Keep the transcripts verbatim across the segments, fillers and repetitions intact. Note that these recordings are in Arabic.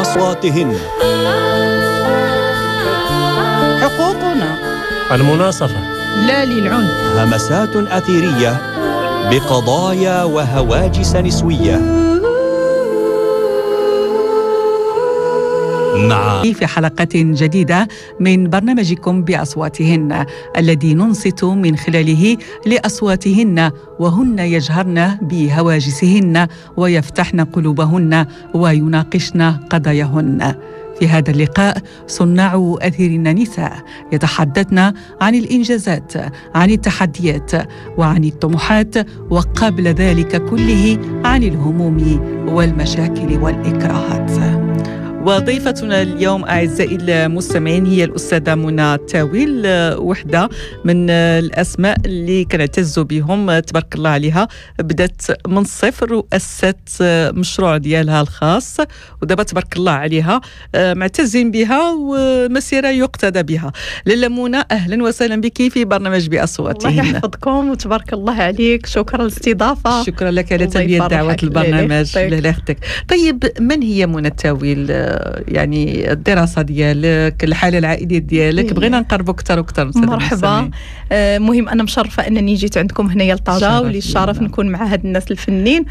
بأصواتهن. حقوقنا المناصفة لا للعنف. همسات أثيرية بقضايا وهواجس نسوية. مع في حلقة جديدة من برنامجكم بأصواتهن، الذي ننصت من خلاله لأصواتهن وهن يجهرن بهواجسهن ويفتحن قلوبهن ويناقشن قضاياهن. في هذا اللقاء صناع أثيرن نساء يتحدثن عن الإنجازات، عن التحديات، وعن الطموحات، وقبل ذلك كله عن الهموم والمشاكل والإكراهات. وضيفتنا اليوم أعزائي المستمعين هي الأستاذة منى تاويل، وحدة من الأسماء اللي كنعتزوا بهم تبارك الله عليها. بدأت من الصفر وأسست مشروع ديالها الخاص، ودابا تبارك الله عليها معتزين بها ومسيرة يقتدى بها. لاله منى، أهلا وسهلا بك في برنامج بأصواتهن. الله يحفظكم وتبارك الله عليك، شكرا للاستضافة. شكرا لك على تلبية دعوة البرنامج. لا يختك. طيب، من هي منى تاويل؟ يعني الدراسة ديالك، الحالة العائلية ديالك، بغينا نقربوا أكثر وأكثر. مرحبا. آه مهم أنا مشرفة أنني جيت عندكم هنايا لطاجة، ولي الشرف نكون مع هاد الناس الفنين.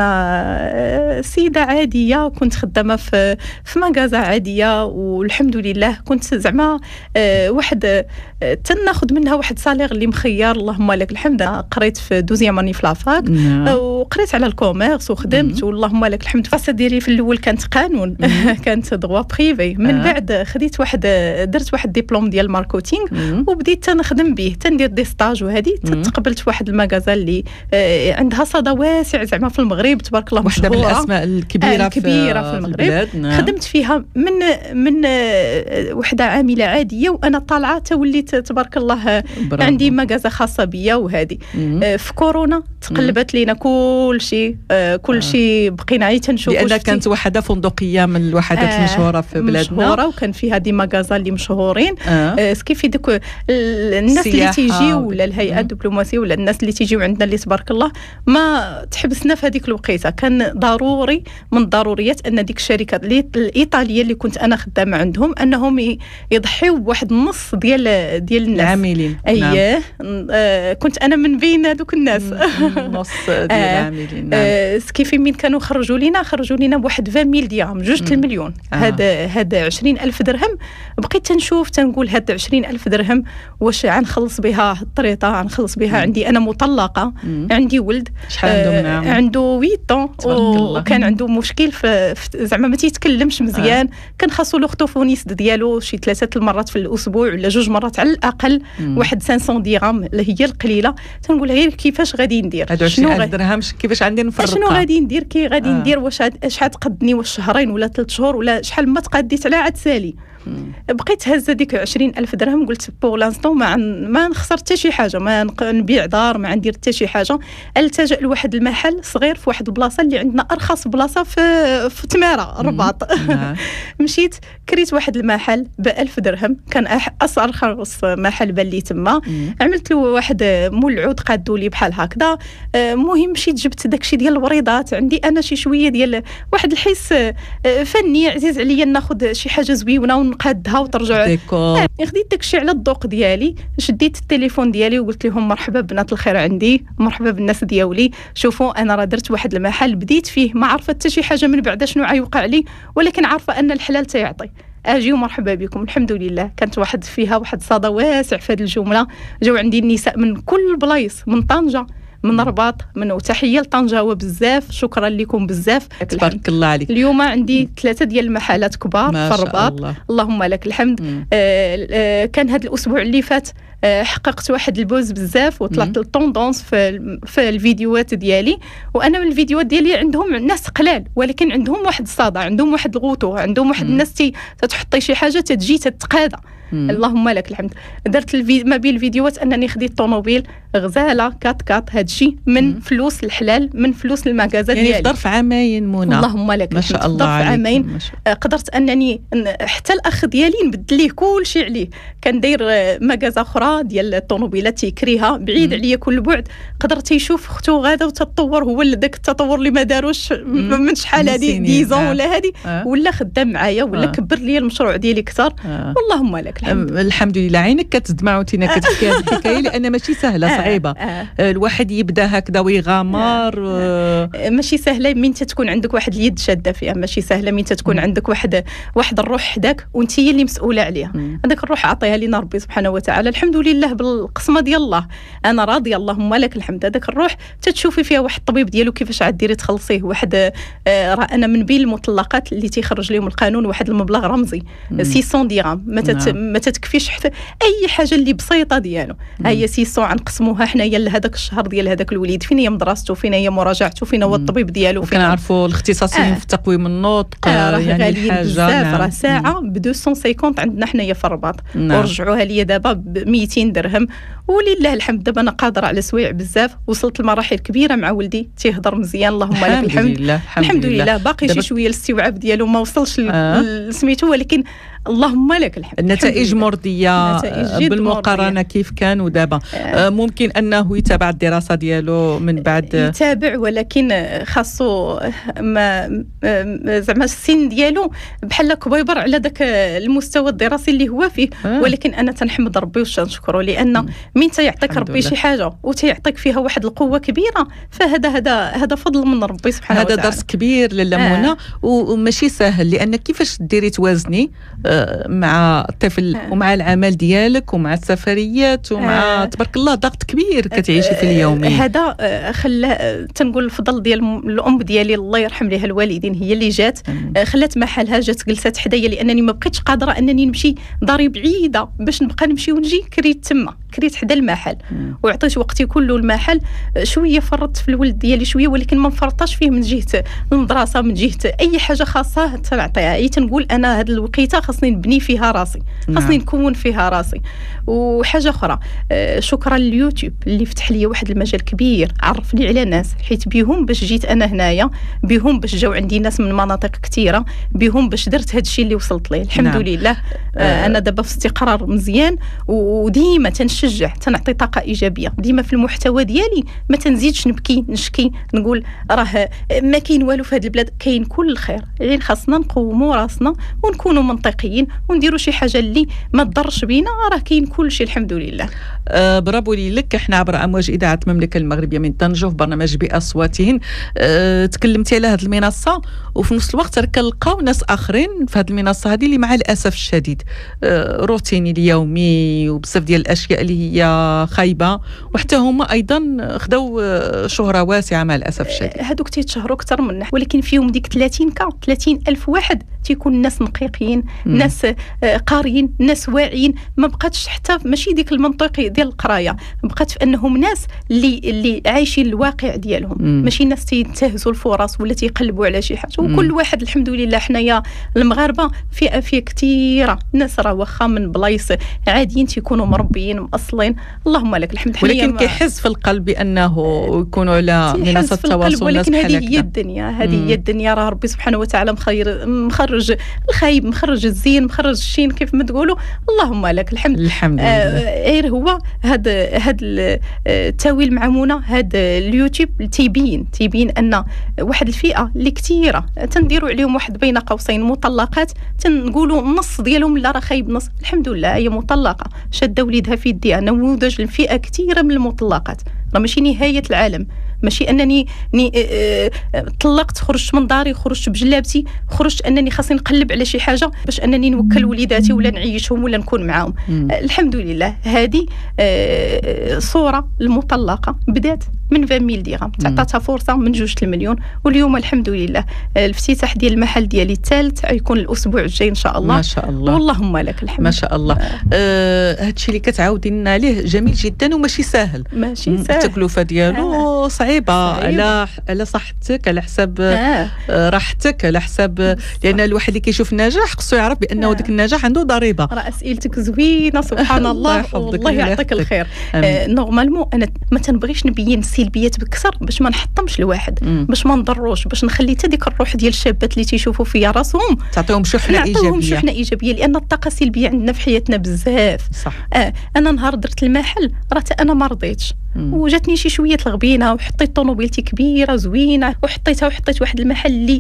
أنا سيدة عادية، كنت خدامة في في مغازة عادية، والحمد لله كنت زعما آه واحد آه تناخذ منها واحد صالير اللي مخير، اللهم لك الحمد. قريت في دوزيام اني في لافاك، آه وقريت على الكوميرس وخدمت، واللهم لك الحمد. الفاسة ديالي في الأول كانت قانون، كانت دغوا بريفي. من آه. بعد خديت واحد، درت واحد ديبلوم ديال ماركتينغ، وبديت تنخدم به، تندير دي ستاج، وهذه تقبلت واحد المغازه اللي آه عندها صدى واسع زعما في المغرب، تبارك الله، واحدة من الاسماء الكبيره, آه الكبيرة في, في المغرب. في نعم. خدمت فيها من من آه وحده عامله عاديه، وانا طالعه توليت تبارك الله برافو. عندي مغازه خاصه بيا، وهذه آه في كورونا تقلبت لينا كل شيء، آه كل شيء بقينا عي تنشوفوا، لان كانت وحده فندقيه من الوحدات آه المشهوره في بلادنا، مشهوره، وكان فيها دي مغازا اللي مشهورين. آه. آه كيف دوك الناس اللي تيجيو، ولا الهيئه الدبلوماسيه، ولا الناس اللي تيجيو عندنا اللي تبارك الله ما تحبسنا في هذيك الوقيته. كان ضروري من الضروريات ان ديك الشركه الايطاليه اللي كنت انا خدامه عندهم انهم يضحيو بواحد النص ديال ديال الناس العاملين. اييه. نعم. آه كنت انا من بين هذوك الناس نص ديال العاملين. نعم. آه كيف من كانوا خرجوا لينا خرجوا لينا بواحد عشرين ميل درهم، جوج المليون. آه. هذا هذا عشرين ألف درهم. بقيت تنشوف تنقول هاد عشرين ألف درهم واش غنخلص بها الطريطه، غنخلص بها. عندي انا مطلقه، مم. عندي ولد شحال عنده منها؟ آه عنده ثمانية طون، وكان عنده مشكل في زعما ما تيتكلمش مزيان. آه. كان خاصو لوختوفونيست ديالو شي ثلاثه المرات في الاسبوع ولا جوج مرات على الاقل. مم. واحد خمسمية درهم اللي هي القليله. تنقول غير كيفاش غادي ندير، هادو عشرين ألف درهم كيفاش عندي نفرقها، شنو غادي ندير، كي غادي آه. ندير، واش شحال تقدني، واش شهرين ولا ثلاث شهور ولا شحال ما تقديت على عاد سالي. مم. بقيت هزه ديك عشرين ألف درهم، قلت بور لانستون ما ما نخسر حتى شي حاجه، ما نبيع دار، ما ندير حتى شي حاجه. التجأ لواحد المحل صغير في واحد البلاصه اللي عندنا ارخص بلاصه في في تماره الرباط. مشيت كريت واحد المحل بألف درهم، كان ارخص محل بان لي تما. عملت له واحد مول العود قادوا لي بحال هكذا. المهم مشيت جبت داكشي ديال الوريضات، عندي انا شي شويه ديال واحد الحس فني عزيز عليا ناخذ شي حاجه زويونه ونقادها وترجع. يعني خديت داكشي على الذوق ديالي، شديت التليفون ديالي وقلت لهم مرحبا بنات الخير عندي، مرحبا بالناس ديالي، شوفوا انا راه درت واحد المحل بديت فيه، ما عرفت حتى شي حاجه من بعد شنو غيوقع لي، ولكن عارفه ان الحلال تيعطي. اجي ومرحبا بكم. الحمد لله كانت واحد فيها واحد صدى واسع في هذه الجمله. جاو عندي النساء من كل البلايص، من طنجه، من الرباط، من وتحيه لطنجه بزاف. شكرا لكم بزاف، تبارك الله عليك. اليوم عندي ثلاثه ديال المحلات كبار في الرباط، اللهم لك الحمد. آه آه كان هذا الاسبوع اللي فات آه حققت واحد البوز بزاف، وطلعت للطوندونس في في الفيديوهات ديالي. وانا من الفيديوهات ديالي عندهم ناس قلال، ولكن عندهم واحد الصدى، عندهم واحد الغوتو، عندهم واحد الناس تي تحطي شي حاجه تجي تتقاضى. اللهم لك الحمد. درت الفي... ما بين الفيديوهات انني خديت طوموبيل غزاله كات كات، هادشي من مم. فلوس الحلال، من فلوس المغازه يعني ديالي. يعني في ظرف عامين منى، اللهم لك ما شاء الله عليك. عامين قدرت انني حتى الاخ ديالي نبدل ليه كل شيء عليه. كان داير مغازه اخرى سواقه ديال الطوموبيلات تيكريها بعيد عليا كل بعد، قدر تيشوف اختو غاده وتتطور، هو داك التطور اللي ما داروش من شحال هذه ديزون ولا هذه آه. ولا خدام معايا ولا آه. كبر لي المشروع ديالي كثر آه. واللهم لك الحمد. الحمد لله. عينك كتدمع وانتينا كتحكي هذه الحكايه لان ماشي سهله، صعيبه. آه. آه. الواحد يبدا هكذا ويغامر آه. آه. ماشي سهله من تتكون عندك واحد اليد شاده فيها، ماشي سهله من تتكون عندك واحد واحد الروح حداك وانت هي اللي مسؤوله عليها. هذاك الروح عطيها لنا ربي سبحانه وتعالى، الحمد لله بالقسمه ديال الله، انا راضيه اللهم لك الحمد. هذاك الروح تتشوفي فيها واحد الطبيب ديالو كيفاش عاد ديري تخلصيه، واحد آه انا من بين المطلقات اللي تيخرج لهم القانون واحد المبلغ رمزي ستمية درهم، ما تت ما تتكفيش حتى اي حاجه اللي بسيطه ديالو. ها هي ستمية غنقسموها حنايا لهذاك الشهر ديال هذاك الوليد، فين هي مدرسته، فين هي مراجعته، فين هو الطبيب ديالو، فين كنعرفوا الاختصاصيين آه. في تقويم النطق آه يعني حاجه بزاف. راه ساعه ب مئتين وخمسين عندنا حنايا في الرباط ورجعوها لي دابا ب مئتين درهم، ولله الحمد دابا انا قادره على سويع بزاف، وصلت لمراحل كبيره مع ولدي تيهضر مزيان اللهم لك الحمد. لله. الحمد لله. لله باقي شي شويه الاستيعاب ديالو ما وصلش آه. لسميتو، ولكن اللهم لك الحمد. النتائج مرضيه بالمقارنه مرضية. كيف كان ودابا آه. ممكن انه يتابع الدراسه ديالو من بعد يتابع، ولكن خاصو ما زعما السن ديالو بحال كبيبر على داك المستوى الدراسي اللي هو فيه آه. ولكن انا تنحمد ربي وتنشكره، لان من تيعطيك ربي شي حاجه وتيعطيك فيها واحد القوه كبيره، فهذا هذا هذا فضل من ربي سبحانه هذا وتعالى. هذا درس كبير للا منى آه. وماشي سهل، لان كيفاش ديري توازني مع الطفل آه. ومع العمل ديالك ومع السفريات ومع آه. تبارك الله ضغط كبير كتعيشي في اليومي. هذا خلى تنقول الفضل ديال الام ديالي الله يرحم ليها الوالدين، هي اللي جات آه. خلات محلها، جات جلسات حدايا، لانني ما بقيتش قادره انني نمشي داري بعيده باش نبقى نمشي ونجي، كريت تما كريت حدا المحل وعطيت وقتي كله المحل. شويه فرطت في الولد ديالي شويه، ولكن ما نفرطاش فيه من جهه المدرسه، من جهه اي حاجه خاصه تنعطيها. اي تنقول انا هاد الوقيته خاصني نبني فيها راسي، خاصني نكون فيها راسي. وحاجه اخرى آه شكرا لليوتيوب اللي فتح لي واحد المجال كبير، عرفني على ناس، حيت بهم باش جيت انا هنايا، بهم باش جاو عندي ناس من مناطق كثيره، بهم باش درت هذا الشيء اللي وصلت ليه الحمد نعم. لله. آه انا دابا في استقرار مزيان، وديما تنشجع، تنعطي طاقه ايجابيه ديما في المحتوى ديالي، ما تنزيدش نبكي نشكي نقول راه ما كاين والو في هذه البلاد، كاين كل الخير، غير خاصنا نقوموا راسنا ونكونوا منطقيين ونديروا شي حاجه اللي ما تضرش بينا، راه كاين كل شيء الحمد لله. أه برافو لك. احنا عبر امواج اذاعه المملكه المغربيه من طنجه في برنامج باصواتهن أه تكلمتي على هذه المنصه، وفي نفس الوقت كنلقاو ناس اخرين في هذه المنصه هذه اللي مع الاسف الشديد أه روتيني اليومي وبزاف ديال الاشياء اللي هي خايبه، وحتى هما ايضا خداو شهره واسعه مع الاسف الشديد. هذوك تيتشهروا اكثر منا، ولكن فيهم ديك ثلاثين كا ثلاثين الف واحد تيكون ناس نقيقين، مم. ناس قاريين، ناس واعيين، ما بقاتش حتى ماشي ديك المنطقي ديال القرايه، بقات في انهم ناس اللي اللي عايشين الواقع ديالهم، مم. ماشي ناس تينتهزوا الفرص ولا تيقلبوا على شي حاجه. وكل واحد الحمد لله حنايا المغاربه فئه فئه كثيره، ناس راه واخا من بلايص عاديين تيكونوا مربيين مأصلين اللهم لك الحمد. ولكن كيحس في القلب بانه يكونوا على منصه التواصل، ولكن هذه هي الدنيا، هذه هي الدنيا، راه ربي سبحانه وتعالى مخير مخرج الخايب مخرج الزين مخرج الشين كيف ما تقولوا اللهم لك الحمد. الحمد لله. غير آه هو هذا هذا التاويل مع منى، هذا اليوتيوب تيبين تيبين ان واحد الفئه اللي كثيره تنديروا عليهم واحد بين قوسين مطلقات، تنقولوا النص ديالهم لا راه خايب نص، الحمد لله هي مطلقه شاده وليدها في يديها، نموذج لفئه كثيره من المطلقات، راه ماشي نهايه العالم، ماشي انني ني اه اه طلقت خرجت من داري خرجت بجلابتي خرجت انني خاصني نقلب على شي حاجه باش انني نوكل وليداتي ولا نعيشهم ولا نكون معاهم. اه الحمد لله هذه اه صوره المطلقه بدات من عشرين ميل درهم، تعطاتها فرصه من جوج المليون، واليوم الحمد لله الافتتاح ديال المحل ديالي الثالث غيكون الاسبوع الجاي ان شاء الله. ما شاء الله واللهم لك الحمد. ما شاء الله. هذا الشيء اللي كتعاودي لنا عليه جميل جدا وماشي سهل، ماشي سهل، التكلفه ديالو صعيب صعيبه على على صحتك، على حساب آه. راحتك، على حساب لان الواحد اللي كيشوف النجاح خصو يعرف بانه داك النجاح عنده ضريبه. راه اسئلتك زوينه سبحان الله، والله يعطيك الخير. آه نورمالمون انا ما تنبغيش نبين السلبيات بكثر باش ما نحطمش الواحد، باش ما نضروش، باش نخلي حتى ديك الروح ديال الشابات اللي تيشوفوا فيا راسهم تعطيهم شحنه ايجابيه، نعطيهم شحنه ايجابيه، لان الطاقه السلبيه عندنا في حياتنا بزاف. صح. آه انا نهار درت المحل راه انا ما رضيتش، وجاتني شي شويه الغبينه، وحطيت طوموبيلتي كبيره زوينه وحطيتها وحطيت واحد المحل اللي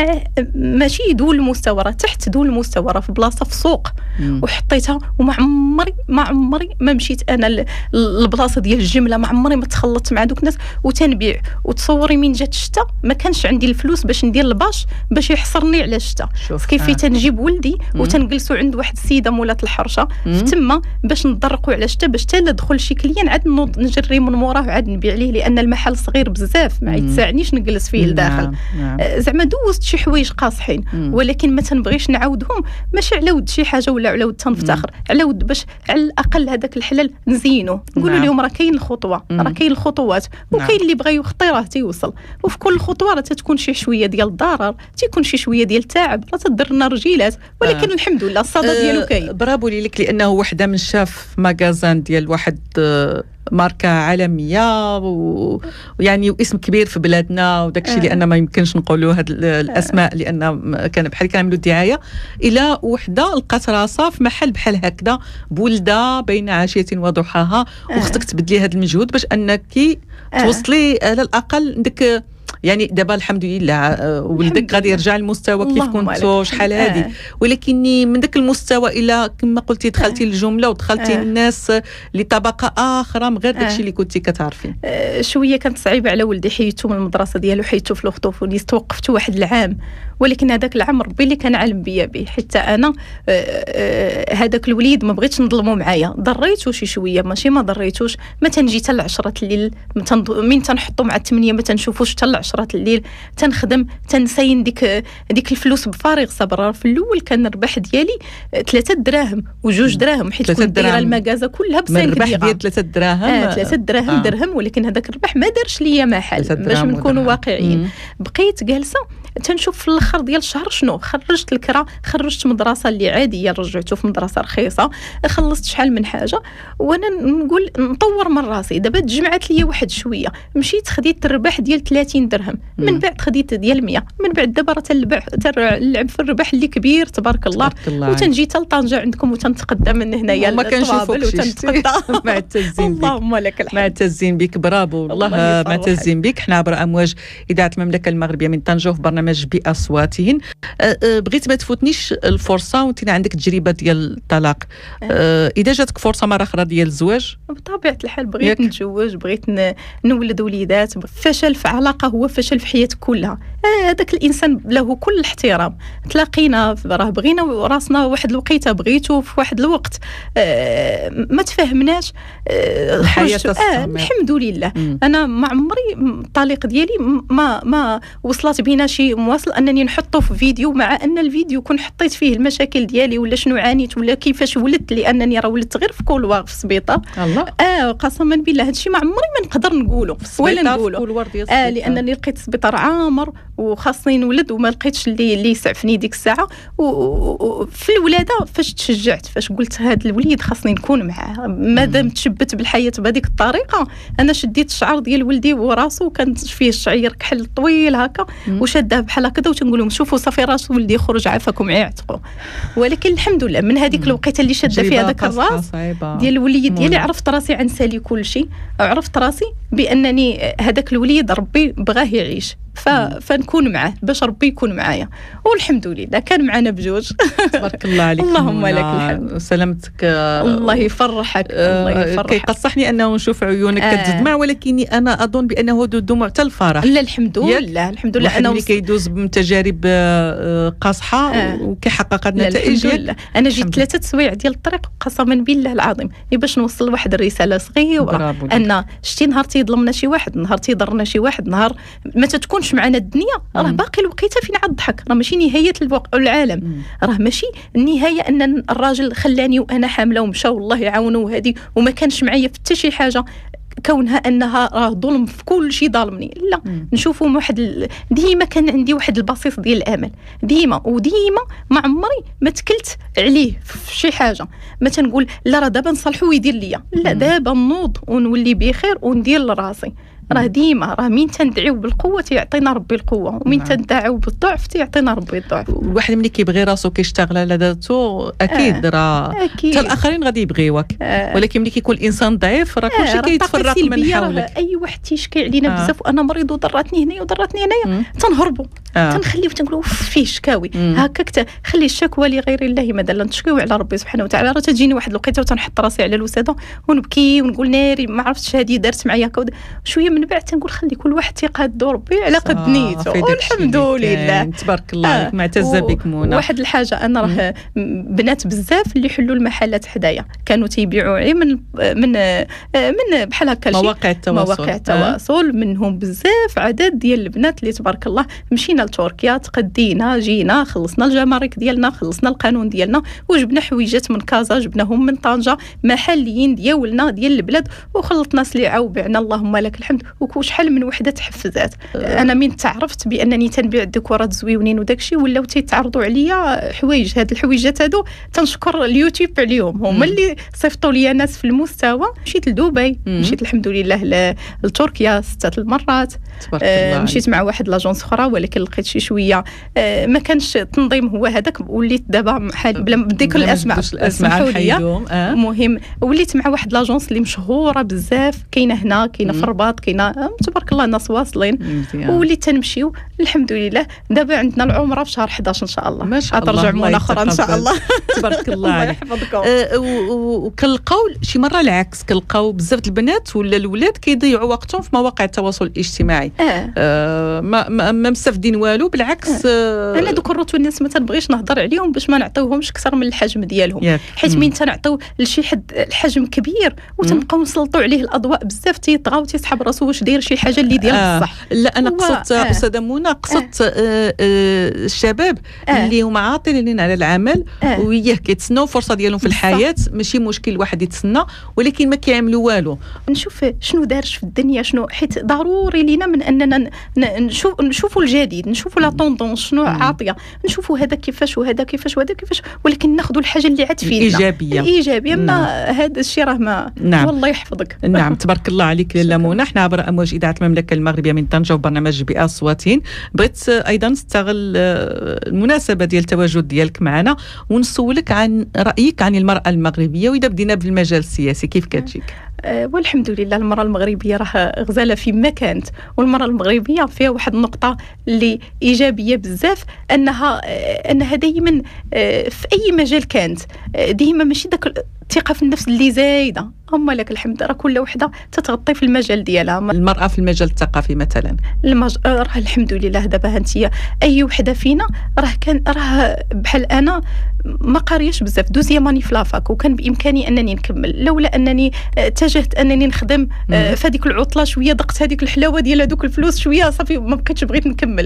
ماشي دول المستوى، راه تحت دول المستوى، راه في بلاصه في سوق، وحطيتها وما عمري ما عمري ما مشيت انا للبلاصه ديال الجمله، ما عمري ما تخلطت مع دوك الناس وتنبيع. وتصوري من جات الشتا ما كانش عندي الفلوس باش ندير الباش باش يحصرني على الشتا، كيف آه. تنجيب ولدي وتنجلسوا عند واحد السيده مولات الحرشه في تما باش نضرقوا على الشتا، باش حتى لا دخل شي كليان عاد نجري من موراه وعاد نبيع ليه، لان المحل صغير بزاف ما يتساعنيش نجلس فيه لداخل. نعم. نعم. زعما دوزت شي حوايج قاصحين، ولكن ما تنبغيش نعاودهم، ماشي على ود شي حاجه ولا على ود تنفتخر، على ود باش على الاقل هذاك الحلال نزينو، نقولوا نعم. لهم راه كاين الخطوه، راه كاين الخطوات، وكاين اللي بغى يخطي راه تيوصل، وفي كل خطوه راه تتكون شي شويه ديال الضرر، تيكون شي شويه ديال التعب، راه تدير لنا رجيلات، ولكن آه. الحمد لله الصدى آه. ديالو كاين. برافو ليك، لانه وحده من شاف ماغازان ديال واحد آه ماركة عالمية ويعني واسم كبير في بلادنا وداك الشيء، آه. لأن ما يمكنش نقولوا هاد الأسماء، لأن كان بحال كنعملوا الدعاية إلى وحدة لقات راسها في محل بحال هكذا بولدة بين عشية وضحاها، آه. وخصك تبدلي هذا المجهود باش أنك آه. توصلي على الأقل ديك، يعني دابا الحمد لله ولدك غادي يرجع للمستوى كيف كنتو شحال هادي، آه. ولكن من ذاك المستوى الى كما قلتي دخلتي آه. الجمله ودخلتي آه. الناس لطبقه اخرى من غير داكشي آه. اللي كنتي كتعرفي. آه شويه كانت صعيبه على ولدي، حيدته من المدرسه ديالو، حيدته في الاوتوفونيس، توقفت واحد العام، ولكن هذاك العام ربي اللي كان عالم بيا به، حتى انا هذاك الوليد ما بغيتش نظلمو معايا، ضريتو شي شويه ماشي ما ضريتوش، ما تنجي حتى العشرة الليل من تنحطو مع الثمانية ما تنشوفوش حتى العشرة الليل، تنخدم تنساين ديك ديك الفلوس بفارغ صبر. في الاول كان الربح ديالي ثلاثة دراهم وجوج دراهم، حيت كنت دايره المكازه كلها بسنك الربح ديال ثلاثة دراهم آه ثلاثة دراهم آه. درهم، ولكن هذاك الربح ما دارش ليا محل باش نكونوا واقعيين. بقيت جالسه تنشوف في الاخر ديال الشهر شنو خرجت الكرا، خرجت مدرسه اللي عاديه رجعته في مدرسه رخيصه، خلصت شحال من حاجه، وانا نقول نطور من راسي. دابا تجمعت لي واحد شويه، مشيت خديت الربح ديال ثلاثين درهم، من بعد خديت ديال مية، من بعد دابا راه تلعب تلعب في الربح اللي كبير تبارك الله, الله وتنجي حتى لطنجه عندكم وتنتقدى من هنايا ما كنشوفوكش وتنتقدى معتزين بك، اللهم لك الحمد، معتزين بك، برافو والله معتزين بك. حنا عبر امواج اذاعه المملكه المغربيه من طنجه في برنامج باصواتهن. بغيت ما تفوتنيش الفرصه وانت عندك تجربه ديال الطلاق، أه اذا جاتك فرصه مره اخرى ديال الزواج؟ بطبيعه الحال بغيت يك. نتزوج، بغيت نولد وليدات. فشل في علاقه هو فشل في حياتك كلها. هذاك آه الانسان له كل الاحترام، تلاقينا راه بغينا راسنا واحد الوقيته، بغيتو في واحد الوقت آه ما تفاهمناش، آه الحياه آه الحمد لله. م. انا ما عمري الطليق ديالي ما ما وصلت بينا شي مواصل انني نحطه في فيديو، مع ان الفيديو كون حطيت فيه المشاكل ديالي ولا شنو عانيت ولا كيفاش ولدت، لانني راه ولدت غير في كولوار في السبيطار. الله. اه قسما بالله هادشي ما عمري ما نقدر نقوله ولا نقوله، اه لانني لقيت السبيطار عامر وخاصني نولد وما لقيتش اللي اللي يسعفني ديك الساعه. وفي الولاده فاش تشجعت، فاش قلت هذا الوليد خاصني نكون معاه، مادام تشبت بالحياه بهذيك الطريقه. انا شديت الشعر ديال ولدي وراسو كان فيه الشعير كحل طويل هكا وشداه بحال هكذا، وتنقول لهم شوفوا صافي راس ولدي يخرج عافاكم يعتقوا. ولكن الحمد لله من هذيك الوقيته اللي شاده فيها هذاك الراس ديال الوليد ديالي عرفت راسي عنسالي كل شيء، عرفت راسي بانني هذاك الوليد ربي بغاه يعيش، ف... فنكون معاه باش ربي يكون معايا، والحمد لله كان معنا بجوج. تبارك الله عليك. اللهم لك الحمد وسلامتك. الله يفرحك. الله يفرحك. كيقصحني انه نشوف عيونك آه. كتدمع، ولكني انا اظن بانه دموع حتى الفرح. لا الحمد لله الحمد لله. انا اللي كيدوز بتجارب قاصحه آه. وكيحقق النتائج. انا جيت ثلاثه سوايع ديال الطريق قسما بالله العظيم باش نوصل واحد الرساله صغيره، ان شتي نهار تيظلمنا شي واحد، نهار تيضرنا شي واحد، نهار ما تتكون معنا الدنيا راه باقي الوقيته فين عاد ضحك، راه ماشي نهايه العالم، راه ماشي النهايه ان الراجل خلاني وانا حامله ومشى والله يعاونه وهذه وما كانش معايا في حتى شي حاجه. كونها انها راه ظلم في كل شيء ظالمني، لا نشوفوا واحد ال... ديما كان عندي واحد البسيط ديال الامل ديما، وديما ما عمري ما تكلت عليه في شي حاجه، ما تنقول لا راه دابا نصلحو ويدير ليا، لا دابا نوض ونولي بخير وندير لراسي. راه ديما راه مين تندعيو بالقوه تيعطينا ربي القوه، ومين نعم. تندعيو بالضعف تيعطينا ربي الضعف. الواحد ملي كيبغي راسو كيشتغل على ذاته اكيد آه. راه حتى الاخرين غادي يبغيوك آه. ولكن ملي كيكون الانسان ضعيف راه كلشي آه. كيتفرق من حولك. اي واحد تيشكي علينا آه. بزاف، وانا مريض وضراتني هنايا وضراتني هنايا تنهربوا آه. تنخليو تنقولوا فيه شكاوي هكاك، خلي الشكوى لغير الله مدلا نشكيو على ربي سبحانه وتعالى. راه تجيني واحد الوقيته وتنحط راسي على الوساده ونبكي ونقول ناري ما عرفتش هذه دارت معايا هكا، شويه من بعد تنقول خلي كل واحد تيقاد ربي على قد نيته والحمد لله. تبارك الله عليك، معتزه بك منى. واحد الحاجه انا راه بنات بزاف اللي حلوا المحلات حدايا كانوا تيبيعوا عي من من من بحال هكا مواقع التواصل مواقع التواصل آه. منهم بزاف عدد ديال البنات اللي تبارك الله مشينا لتركيا تقدينا جينا خلصنا الجمارك ديالنا خلصنا القانون ديالنا وجبنا حويجات من كازا جبناهم من طنجة محليين ديالنا ديال البلاد وخلطنا سليعه وبعنا اللهم لك الحمد. وشحال من وحده تحفزات آه. انا من تعرفت بانني تنبيع الديكورات زويونين وداكشي ولاو تيتعرضوا عليا حوايج. هاد الحويجات هادو تنشكر اليوتيوب عليهم، هما اللي صيفطوا لي ناس في المستوى. مشيت لدبي مشيت الحمد لله لتركيا ستة المرات آه مشيت مع واحد لاجونس اخرى ولكن لقيت شي شويه آه ما كانش التنظيم هو هذاك، وليت دابا بلا ذكر الاسماء اسمحوا لي آه. المهم وليت مع واحد لاجونس اللي مشهوره بزاف، كاينه هنا كاينه في الرباط كاينه تبارك الله الناس واصلين وليت تنمشيو الحمد لله. دابا عندنا العمره في شهر أحد عشر ان شاء الله، ما شاء الله غترجع مونا اخرى ان شاء الله. تبارك الله عليك. أه وكنلقاو شي مره العكس، كنلقاو بزاف البنات ولا الاولاد كيضيعوا وقتهم في مواقع التواصل الاجتماعي آه. أه ما ما, ما مستفدين والو بالعكس. آه. انا دوك الروت الناس ما تنبغيش نهضر عليهم باش ما نعطيوهمش اكثر من الحجم ديالهم، حيت مين تنعطيو لشي حد الحجم كبير وتنبقاو نسلطوا عليه الاضواء بزاف تيطغى وتيسحب راسو واش داير شي حاجه اللي ديال آه. بصح. لا انا قصدت آه. استاذه منى قصدت آه. آه. آه. الشباب آه. اللي هما عاطلين على العمل آه. وياه كيتسناو فرصه ديالهم في الحياه، ماشي مشكل واحد يتسنى ولكن ما كيعملوا والو. نشوف شنو دارش في الدنيا شنو، حيت ضروري لينا من اننا نشوف نشوفوا الجديد نشوفوا لا طوندونس شنو عاطيه، نشوفوا هذا كيفاش وهذا كيفاش وهذا كيفاش، ولكن ناخذوا الحاجه اللي عاد فينا ايجابيه ايجابيه. ما هذا الشيء راه ما نعم. والله يحفظك. نعم تبارك الله عليك لاله منى. احنا عبر امواج اذاعه المملكه المغربيه من طنجه وبرنامج باصواتين، بغيت ايضا نستغل المناسبه ديال التواجد ديالك معنا ونسولك عن رايك عن المراه المغربيه، واذا بدينا بالمجال السياسي كيف كتجيك؟ أه والحمد لله المراه المغربيه راه غزاله فيما كانت، والمراه المغربيه فيها واحد النقطه اللي ايجابيه بزاف، انها انها دائما في اي مجال كانت ديما ماشي داك الثقه في النفس اللي زايده. هم لك الحمد راه كل وحده تتغطي في المجال ديالها. المراه في المجال الثقافي مثلا المج... راه الحمد لله دابا هانتيا اي وحده فينا راه كان راه بحال انا ما قارياش بزاف دوزيا ماني في لافاك وكان بامكاني انني نكمل، لولا انني اتجهت انني نخدم في هذيك العطله شويه ضقت هذيك الحلاوه ديال هذوك الفلوس شويه صافي ما بقيتش بغيت نكمل.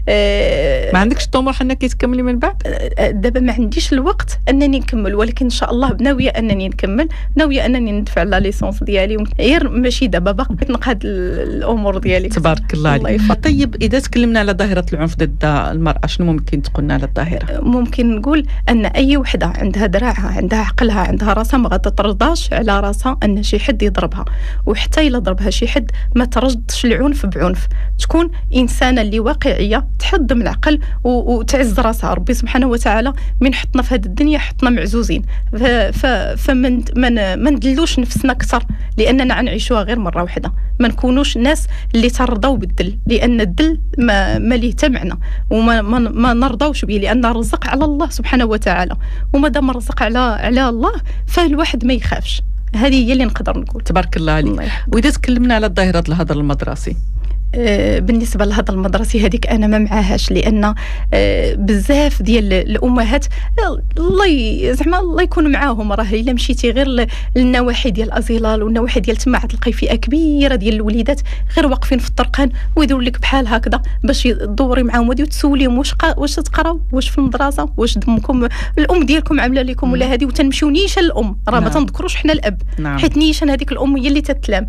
أه ما عندكش الطموح انك تكملي من بعد؟ دابا ما عنديش الوقت انني نكمل، ولكن ان شاء الله ناويه انني نكمل، ناويه انني ندفع على ليسونس ديالي غير ماشي دابا باقي نطلق هاد الامور ديالي. تبارك الله عليك. طيب اذا تكلمنا على ظاهره العنف ضد المراه شنو ممكن تقولنا على الظاهره؟ ممكن نقول ان اي وحده عندها دراعها عندها عقلها عندها راسها ما غتترضاش على راسها ان شي حد يضربها، وحتى الا ضربها شي حد ما تردش العنف بعنف، تكون انسانه اللي واقعيه تحضم العقل وتعز راسها. ربي سبحانه وتعالى من حطنا في هذه الدنيا حطنا معزوزين، فمن ما ندلوش نفسنا اكثر لاننا غنعيشوها غير مره واحده، ما نكونوش ناس اللي ترضوا بالدل، لان الدل ما ما ليه حتى معنى وما ما, ما نرضاوش به، لان الرزق على الله سبحانه وتعالى، وما دام الرزق على على الله فالواحد ما يخافش. هذه هي اللي نقدر نقول. تبارك الله عليك. واذا تكلمنا على ظاهره الهدر المدرسي بالنسبه لهذا المدرسي هذيك انا ما معاهاش، لان بزاف ديال الامهات الله زعما الله يكون معاهم. راه الا مشيتي غير للنواحي ديال ازيلال والنواحي ديال تما تلقاي فئه كبيره ديال الوليدات غير واقفين في الطرقان ويديروا لك بحال هكذا باش تدوري معاهم ودي وتسوليهم واش قا... واش تقراو، واش في المدرسه، واش دمكم الام ديالكم عامله لكم ولا هذه، وتنمشيو نيشان الام راه ما تنذكروش حنا الاب، نعم. حيت نيشان هذيك الام هي اللي تتلام،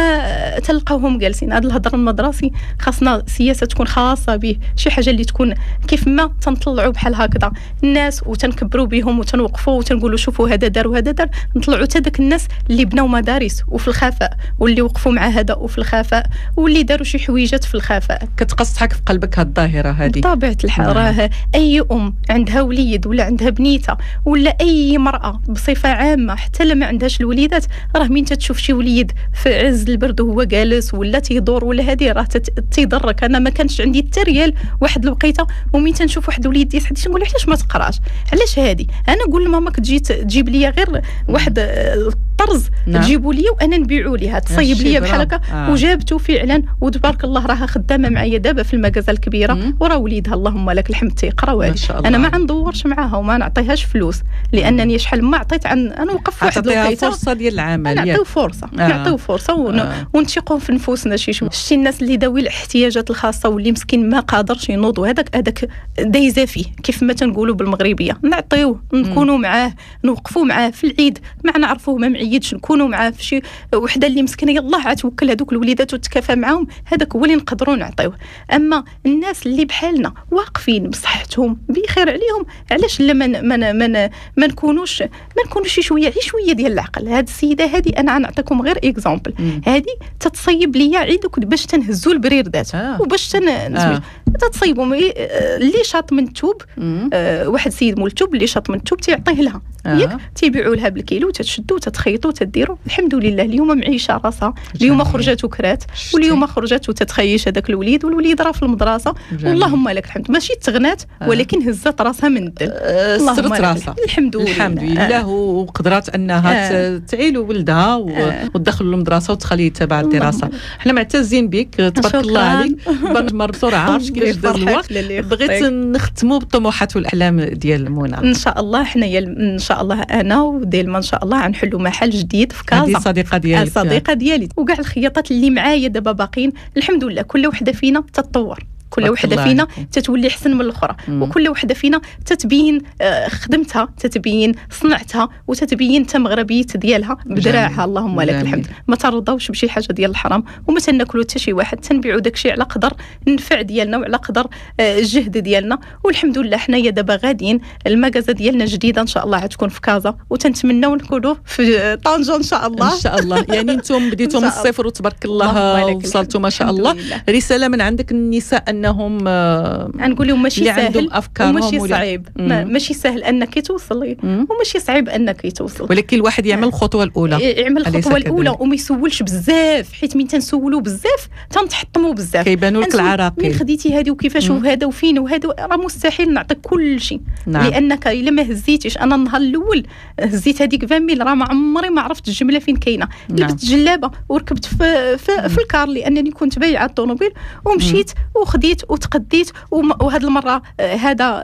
ما تلقاوهم جالسين. هذا الهضر المدرسي خاصنا سياسه تكون خاصه به، شي حاجه اللي تكون كيف ما تنطلعوا بحال هكذا الناس وتنكبروا بهم وتنوقفوا وتنقولوا شوفوا هذا دار وهذا دار، نطلعوا حتى داك الناس اللي بناو مدارس وفي الخفاء واللي وقفوا مع هذا وفي الخفاء واللي داروا شي حويجات في الخفاء. كتقصحك في قلبك هاد الظاهره هذه بطبيعه الحال. راه اي ام عندها وليد ولا عندها بنيته ولا اي مراه بصفه عامه حتى لما عندهاش الوليدات، راه مين تتشوف شي وليد في عز البرد وهو جالس ولا تيدور ولا هذه راه تيضرك. انا ما كانش عندي حتى ريال واحد الوقيته ومين تنشوف واحد وليد يسعد نقول علاش ما تقراش، علاش هذه. انا نقول لماماك تجي تجيب لي غير واحد الطرز نعم. تجيبوا لي وانا نبيعوا ليها، تصيب لي بحال هكا آه. وجابته فعلا وتبارك الله راها خدامه معايا دابا في المغازه الكبيره وراه وليدها اللهم لك الحمد تيقراو. انا ما غندورش معاها وما نعطيهاش فلوس لانني شحال ما عطيت عن انا وقف واحد الوقيته فرصه ديال العمل، نعطيو فرصه آه. نعطيو فرصه ون... آه. ونثقوا في نفوسنا شي شويه. شتي الناس اللي ذوي الاحتياجات الخاصه واللي مسكين ما قادرش ينوض وهذاك هذاك دايزه فيه كيف ما تنقولوا بالمغربيه، نعطيوه نكونوا معاه نوقفوا معاه في العيد ما نعرفوه ما معيدش نكونوا معاه في شي وحده اللي مسكينه يلاه عتوكل هذوك الوليدات وتكافى معاهم، هذاك هو اللي نقدروا نعطيوه. اما الناس اللي بحالنا واقفين بصحتهم بخير عليهم، علاش لا من من من ما نكونوش ما نكونوش شي شويه غير شويه ديال العقل. هذه السيده هذه انا نعطيكم غير اكزامبل، هذه تتصيب ليا عيدك باش تنهزوا البريردات آه. وباش تن آه. تتصيبوا اللي شاط من التوب آه واحد سيد مول التوب اللي شاط من التوب تيعطيه لها آه. ياك تيبيعوا لها بالكيلو تتشدوا تتخيطوا تديروا. الحمد لله اليوم معيشه راسها، اليوم خرجت وكرات واليوم خرجت وتتخيش هذاك الوليد والوليد راه في المدرسه واللهم لك الحمد. ماشي تغنات آه. ولكن هزت راسها من الدل آه اللهم لك راسها الحمد لله الحمد لله آه. وقدرت انها آه. تعيل ولدها آه. وتدخل للمدرسه وتخليه تبع الدراسه. حنا معتزين بك تبارك الله عليك. مر بسرعه عرفتش كيفاش داز الوقت. بغيت نختموا بالطموحات والاحلام ديال منى. ان شاء الله حنايا ان شاء الله انا وديلما ان شاء الله غنحلوا محل جديد في كازا. هذه صديقه ديالك الصديقه ديالي وكاع الخياطات اللي معايا دابا باقين الحمد لله. كل وحده فينا تتطور، كل وحده فينا تتولي احسن من الاخرى، وكل وحده فينا تتبين خدمتها تتبين صنعتها وتتبين تمغربيه ديالها بدراعها اللهم لك الحمد. ما ترضاوش بشي حاجه ديال الحرام وما تناكلوا حتى شي واحد، تنبيعوا داكشي على قدر النفع ديالنا وعلى قدر الجهد ديالنا. والحمد لله حنايا دابا غاديين المغازه ديالنا جديده ان شاء الله غتكون في كازا وتنتمناو نكونوا في طنجه ان شاء الله ان شاء الله. يعني انتم بديتوا من الصفر وتبارك الله وصلتوا ما شاء الله. رساله من عندك النساء انهم نقول لهم ماشي سهل وماشي صعيب، ماشي سهل انك توصلي وماشي صعيب انك توصل، ولكن الواحد يعمل الخطوه الاولى يعمل الخطوه الاولى وما يسولش بزاف، حيت من تنسولوا بزاف تنتحطموا بزاف كيبانوا لك العراقيل. من خديتي هذه وكيفاش وهذا وفين وهذا راه مستحيل نعطيك كل شيء نعم. لانك الا ما هزيتيش. انا النهار الاول هزيت هذيك عشرين ميل راه ما عمري ما عرفت الجمله فين كاينه. نعم. لبست جلابه وركبت في في, في الكار لانني كنت بايعه الطوموبيل ومشيت وخديت وتقديت. وهذه المره هذا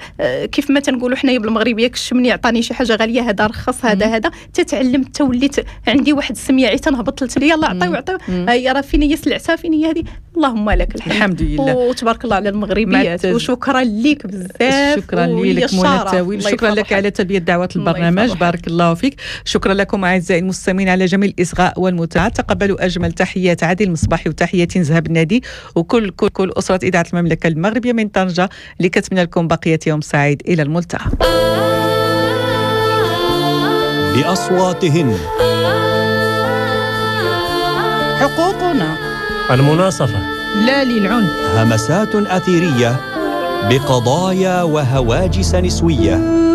كيف ما تنقولوا حنايا بالمغربيه كشمني عطاني شي حاجه غاليه هذا رخص هذا هذا تتعلمت توليت عندي واحد السميعي تنهبط لي يلاه عطيو عطيو هي راه فين هي سلعتها فين هي هذه اللهم لك الحمد. الحمد لله وتبارك الله على المغربيات وشكرا لك بزاف. شكرا لك منى التاويل، شكرا لك على تلبيه دعوه البرنامج. بارك الله فيك. شكرا لكم اعزائي المستمعين على جميل الاصغاء والمتعه. تقبلوا اجمل تحيات عادل المصباحي وتحيات نزهه النادي وكل كل كل اسره اذاعه المملكه المغربيه من طنجه اللي كتمنى لكم بقيه يوم سعيد. الى الملتقى. بأصواتهن حقوقنا، المناصفة لا للعنف، همسات أثيرية بقضايا وهواجس نسوية.